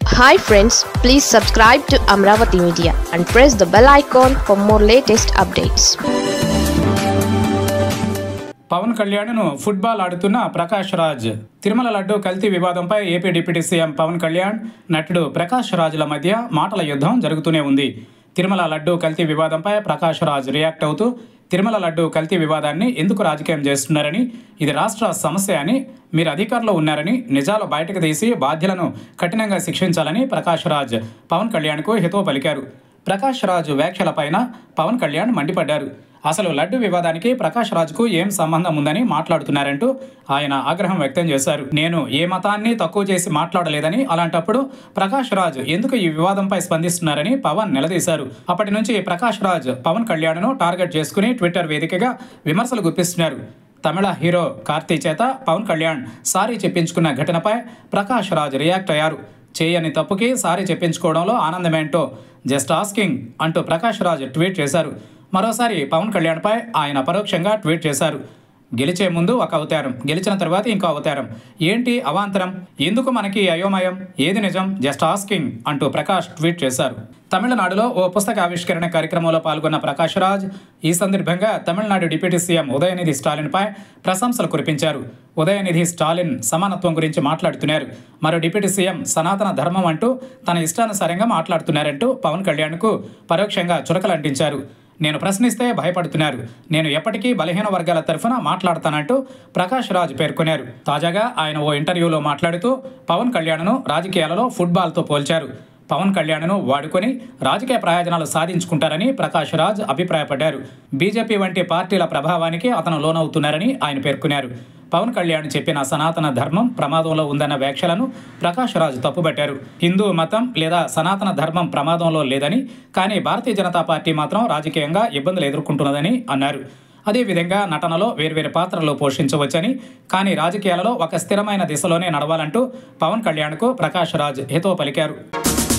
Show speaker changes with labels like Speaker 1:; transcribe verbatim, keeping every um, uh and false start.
Speaker 1: Hi friends, please subscribe to Amravati Media and press the bell icon for more latest updates.
Speaker 2: Pawan కళ్యాణ్ను football ఆడుతున్న ప్రకాష్ రాజ్. తిరుమల లడ్డు కల్తీ వివాదంపై AP deputy CM Pawan Kalyan, నటుడు ప్రకాష్ రాజ్ల మధ్య మాటల యుద్ధం జరుగుతూనే ఉంది. తిరుమల లడ్డు కల్తీ వివాదంపై ప్రకాష్ రాజ్ రియాక్ట్ అవుతూ తిరుమల లడ్డు కల్తీ వివాదాన్ని ఎందుకు రాజకీయం చేస్తున్నారని, ఇది రాష్ట్ర సమస్య అని, మీరు అధికారంలో ఉన్నారని, నిజాలు బయటకు తీసి బాధ్యులను కఠినంగా శిక్షించాలని ప్రకాష్ రాజ్ పవన్ కళ్యాణ్కు హితవు పలికారు. ప్రకాష్ రాజ్ వ్యాఖ్యలపైన పవన్ కళ్యాణ్ మండిపడ్డారు. అసలు లడ్డు వివాదానికి ప్రకాష్ రాజ్కు ఏం సంబంధం ఉందని మాట్లాడుతున్నారంటూ ఆయన ఆగ్రహం వ్యక్తం చేశారు. నేను ఏ మతాన్ని తక్కువ చేసి మాట్లాడలేదని, అలాంటప్పుడు ప్రకాష్ రాజ్ ఎందుకు ఈ వివాదంపై స్పందిస్తున్నారని పవన్ నిలదీశారు. అప్పటి నుంచి ప్రకాష్ రాజ్ పవన్ కళ్యాణ్ను టార్గెట్ చేసుకుని ట్విట్టర్ వేదికగా విమర్శలు గుప్పిస్తున్నారు. తమిళ హీరో కార్తీ చేత పవన్ కళ్యాణ్ సారీ చెప్పించుకున్న ఘటనపై ప్రకాష్ రాజ్ రియాక్ట్ అయ్యారు. చేయని తప్పుకి సారీ చెప్పించుకోవడంలో ఆనందమేంటో జస్ట్ ఆస్కింగ్ అంటూ ప్రకాష్ రాజ్ ట్వీట్ చేశారు. మరోసారి పవన్ కళ్యాణ్పై ఆయన పరోక్షంగా ట్వీట్ చేశారు. గెలిచే ముందు ఒక అవతారం, గెలిచిన తర్వాత ఇంకో అవతారం, ఏంటి అవాంతరం, ఎందుకు మనకి అయోమయం, ఏది నిజం, జస్ట్ ఆస్కింగ్ అంటూ ప్రకాష్ ట్వీట్ చేశారు. తమిళనాడులో ఓ పుస్తక ఆవిష్కరణ కార్యక్రమంలో పాల్గొన్న ప్రకాష్ రాజ్ ఈ సందర్భంగా తమిళనాడు డిప్యూటీ సీఎం ఉదయనిధి స్టాలిన్పై ప్రశంసలు కురిపించారు. ఉదయనిధి స్టాలిన్ సమానత్వం గురించి మాట్లాడుతున్నారు. మరో డిప్యూటీ సీఎం సనాతన ధర్మం అంటూ తన ఇష్టానుసారంగా మాట్లాడుతున్నారంటూ పవన్ కళ్యాణ్కు పరోక్షంగా చురకలంటించారు. నేను ప్రశ్నిస్తే భయపడుతున్నారు, నేను ఎప్పటికీ బలహీన వర్గాల తరఫున మాట్లాడతానంటూ ప్రకాష్ రాజ్ పేర్కొన్నారు. తాజాగా ఆయన ఓ ఇంటర్వ్యూలో మాట్లాడుతూ పవన్ కళ్యాణ్ను రాజకీయాలలో ఫుట్బాల్తో పోల్చారు. పవన్ కళ్యాణ్ను వాడుకొని రాజకీయ ప్రయోజనాలు సాధించుకుంటారని ప్రకాష్ రాజ్ అభిప్రాయపడ్డారు. బీజేపీ వంటి పార్టీల ప్రభావానికి అతను లోనవుతున్నారని ఆయన పేర్కొన్నారు. పవన్ కళ్యాణ్ చెప్పిన సనాతన ధర్మం ప్రమాదంలో ఉందన్న వ్యాఖ్యలను ప్రకాష్ రాజ్ తప్పుపట్టారు. హిందూ మతం లేదా సనాతన ధర్మం ప్రమాదంలో లేదని, కానీ భారతీయ జనతా పార్టీ మాత్రం రాజకీయంగా ఇబ్బందులు ఎదుర్కొంటున్నదని అన్నారు. అదేవిధంగా నటనలో వేర్వేరు పాత్రలు పోషించవచ్చని, కానీ రాజకీయాలలో ఒక స్థిరమైన దిశలోనే నడవాలంటూ పవన్ కళ్యాణ్కు ప్రకాష్ రాజ్ హితవు పలికారు.